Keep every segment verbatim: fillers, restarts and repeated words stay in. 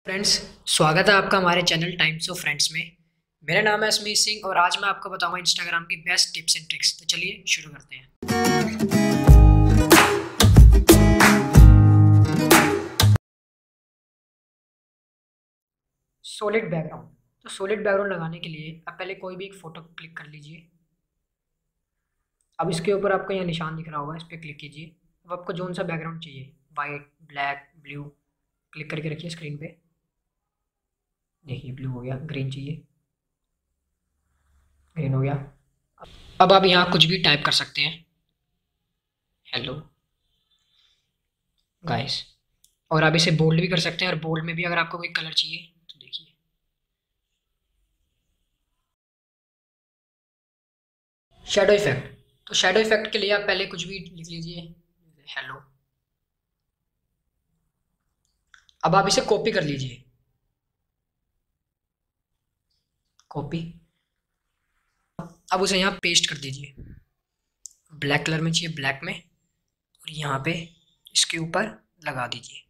Friends, स्वागत है आपका हमारे चैनल टाइम्स ऑफ फ्रेंड्स में। मेरा नाम है असमीत सिंह और आज मैं आपको बताऊंगा इंस्टाग्राम की बेस्ट टिप्स एंड ट्रिक्स। तो चलिए शुरू करते हैं। Solid background. तो सॉलिड बैकग्राउंड लगाने के लिए आप पहले कोई भी एक फ़ोटो क्लिक कर लीजिए। अब इसके ऊपर आपको यहाँ निशान दिख रहा होगा, इस पर क्लिक कीजिए। अब आपको जौन सा बैकग्राउंड चाहिए, वाइट, ब्लैक, ब्लू, क्लिक करके रखिए स्क्रीन पे। देखिए ब्लू हो गया, ग्रीन चाहिए, ग्रीन हो गया। अब आप यहाँ कुछ भी टाइप कर सकते हैं, हेलो गाइस। और आप इसे बोल्ड भी कर सकते हैं, और बोल्ड में भी अगर आपको कोई कलर चाहिए तो देखिए। Shadow effect. तो शेडो इफेक्ट के लिए आप पहले कुछ भी लिख लीजिए, हेलो। अब आप इसे कॉपी कर लीजिए, कॉपी। अब उसे यहाँ पेस्ट कर दीजिए। ब्लैक कलर में चाहिए, ब्लैक में, और यहाँ पे इसके ऊपर लगा दीजिए।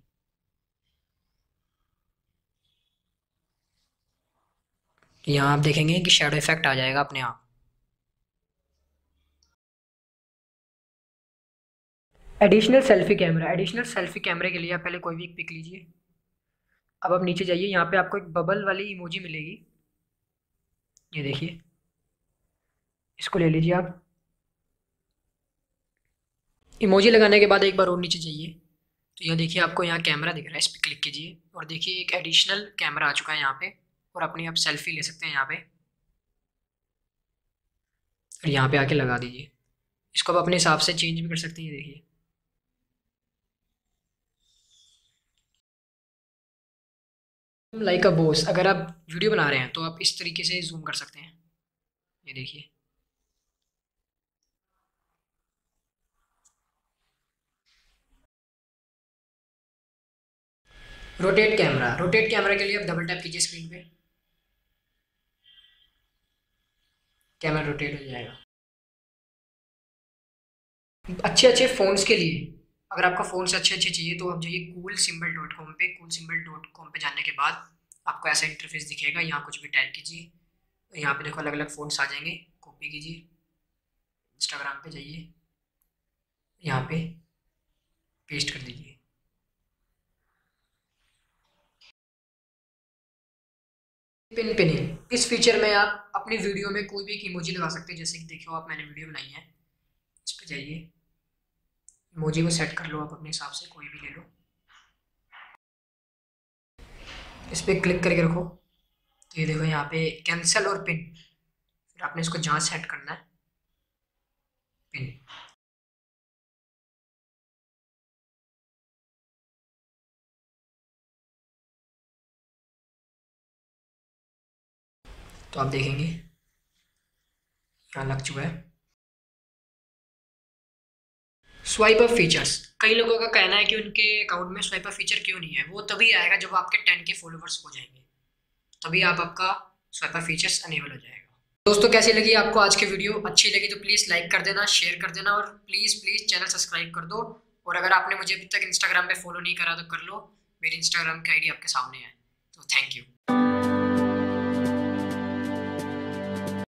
यहाँ आप देखेंगे कि शेडो इफेक्ट आ जाएगा अपने आप। Additional selfie camera. Additional selfie कैमरे के लिए आप पहले कोई भी एक पिक लीजिए। अब आप नीचे जाइए, यहाँ पे आपको एक बबल वाली इमोजी मिलेगी, ये देखिए, इसको ले लीजिए आप। इमोजी लगाने के बाद एक बार और नीचे जाइए, तो यहाँ देखिए आपको यहाँ कैमरा दिख रहा है, इस पर क्लिक कीजिए और देखिए एक एडिशनल कैमरा आ चुका है यहाँ पे, और अपनी आप सेल्फी ले सकते हैं यहाँ पे, और यहाँ पे आके लगा दीजिए। इसको आप अपने हिसाब से चेंज भी कर सकते हैं, ये देखिए। लाइक अ बॉस, अगर आप वीडियो बना रहे हैं तो आप इस तरीके से जूम कर सकते हैं, ये देखिए। Rotate camera. रोटेट कैमरा के लिए आप डबल टैप कीजिए स्क्रीन पे, कैमरा रोटेट हो जाएगा। अच्छे अच्छे फ़ोन्स के लिए, अगर आपका फ़ोन से अच्छे अच्छे चाहिए तो आप जाइए कूल सिंबल डॉट कॉम पे। कूल सिंबल डॉट कॉम पे जाने के बाद आपको ऐसा इंटरफेस दिखेगा, यहाँ कुछ भी टाइप कीजिए, यहाँ पे देखो अलग अलग फ़ोन्स आ जाएंगे। कॉपी कीजिए, इंस्टाग्राम पे जाइए, यहाँ पे पेस्ट कर दीजिए। Pin pinning. इस फीचर में आप अपनी वीडियो में कोई भी एक इमोजी लगा सकते हैं, जैसे कि देखो आप, मैंने वीडियो बनाई है, इस पे जाइए, इमोजी को सेट कर लो आप अपने हिसाब से, कोई भी ले लो, इस पर क्लिक करके रखो। तो ये देखो यहाँ पे कैंसिल और पिन, फिर आपने इसको जहाँ सेट करना है, पिन। तो आप देखेंगे यहाँ लग चुका है। Swipe up features. कई लोगों का कहना है कि उनके अकाउंट में स्वाइप अप फीचर क्यों नहीं है। वो तभी आएगा जब आपके टेन के फॉलोवर्स हो जाएंगे, तभी आप आपका स्वाइप अप फीचर्स अनेबल हो जाएगा। दोस्तों, कैसी लगी आपको आज की वीडियो? अच्छी लगी तो प्लीज़ लाइक कर देना, शेयर कर देना, और प्लीज़ प्लीज़ चैनल सब्सक्राइब कर दो। और अगर आपने मुझे अभी तक इंस्टाग्राम पे फॉलो नहीं करा तो कर लो, मेरी इंस्टाग्राम की आईडी आपके सामने है। तो थैंक यू।